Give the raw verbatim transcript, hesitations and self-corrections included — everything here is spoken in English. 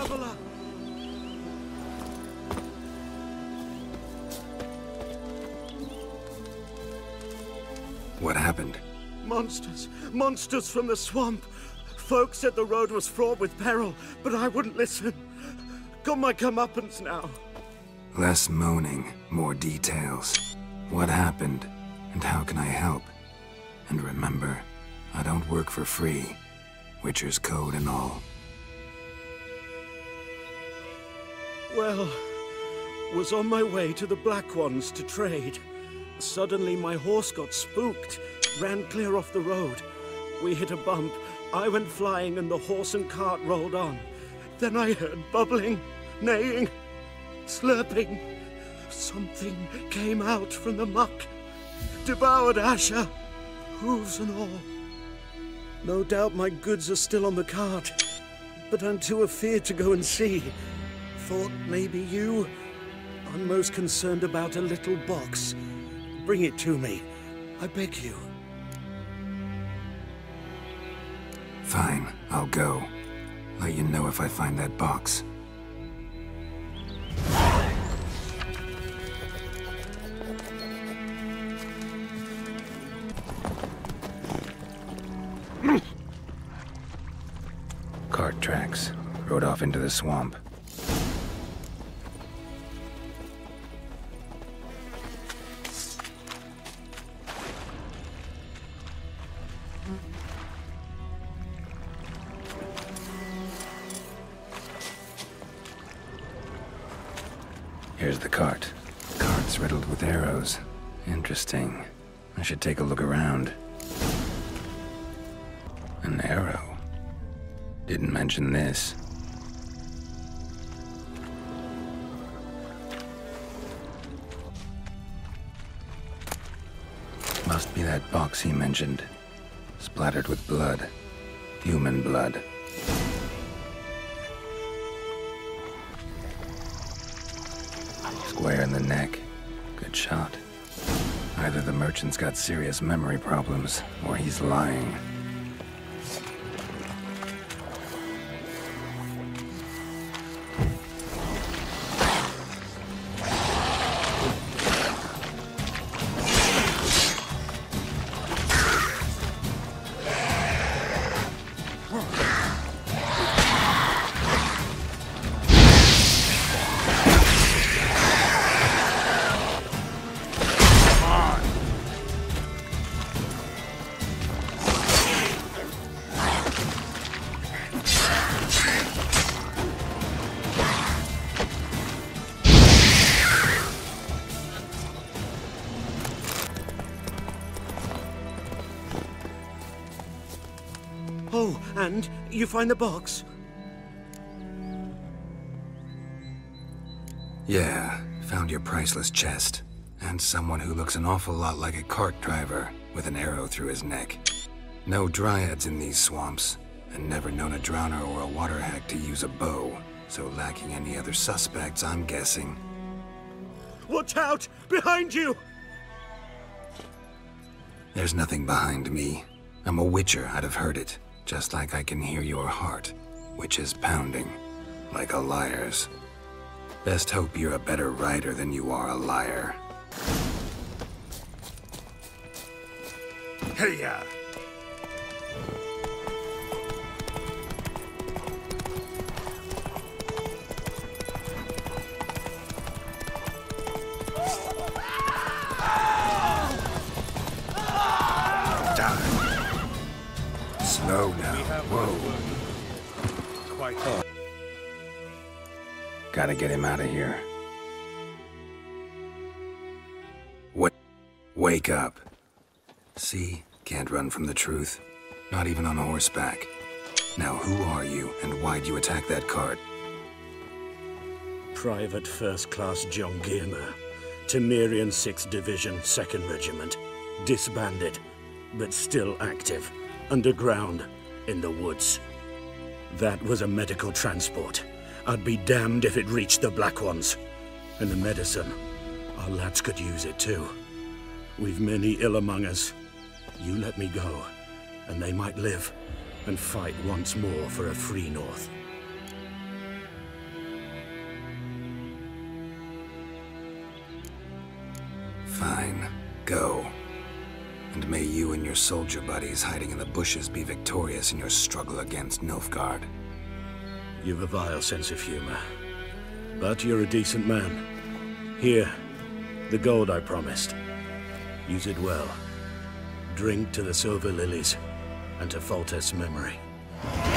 traveler! What happened? Monsters! Monsters from the swamp! Folks said the road was fraught with peril, but I wouldn't listen. Got my comeuppance now. Less moaning, more details. What happened, and how can I help? And remember, I don't work for free. Witcher's code and all. Well, was on my way to the Black Ones to trade. Suddenly my horse got spooked, ran clear off the road. We hit a bump, I went flying and the horse and cart rolled on. Then I heard bubbling, neighing, slurping. Something came out from the muck, devoured Asher, hooves and all. No doubt my goods are still on the cart, but I'm too afeard to go and see. Thought maybe you. I'm most concerned about a little box. Bring it to me, I beg you. Fine, I'll go. Let you know if I find that box. Cart tracks. Rode off into the swamp. Here's the cart. Cart's riddled with arrows. Interesting. I should take a look around. An arrow. Didn't mention this. Must be that box he mentioned. Splattered with blood. Human blood. Square in the neck. Good shot. Either the merchant's got serious memory problems, or he's lying. Oh, and you find the box? Yeah, found your priceless chest. And someone who looks an awful lot like a cart driver, with an arrow through his neck. No dryads in these swamps, and never known a drowner or a water hag to use a bow, so lacking any other suspects, I'm guessing. Watch out! Behind you! There's nothing behind me. I'm a witcher, I'd have heard it. Just like I can hear your heart, which is pounding, like a liar's. Best hope you're a better rider than you are a liar. Hey-ya! Slow now. Whoa. Quite hard. Gotta get him out of here. What? Wake up. See? Can't run from the truth. Not even on horseback. Now who are you, and why'd you attack that cart? Private First Class John Giermer. Temerian sixth Division, second Regiment. Disbanded, but still active. Underground, in the woods. That was a medical transport. I'd be damned if it reached the Black Ones. And the medicine, our lads could use it too. We've many ill among us. You let me go, and they might live, and fight once more for a free North. Fine. Go. And may you and your soldier buddies hiding in the bushes be victorious in your struggle against Nilfgaard. You've a vile sense of humor. But you're a decent man. Here, the gold I promised. Use it well. Drink to the silver lilies, and to Foltest's memory.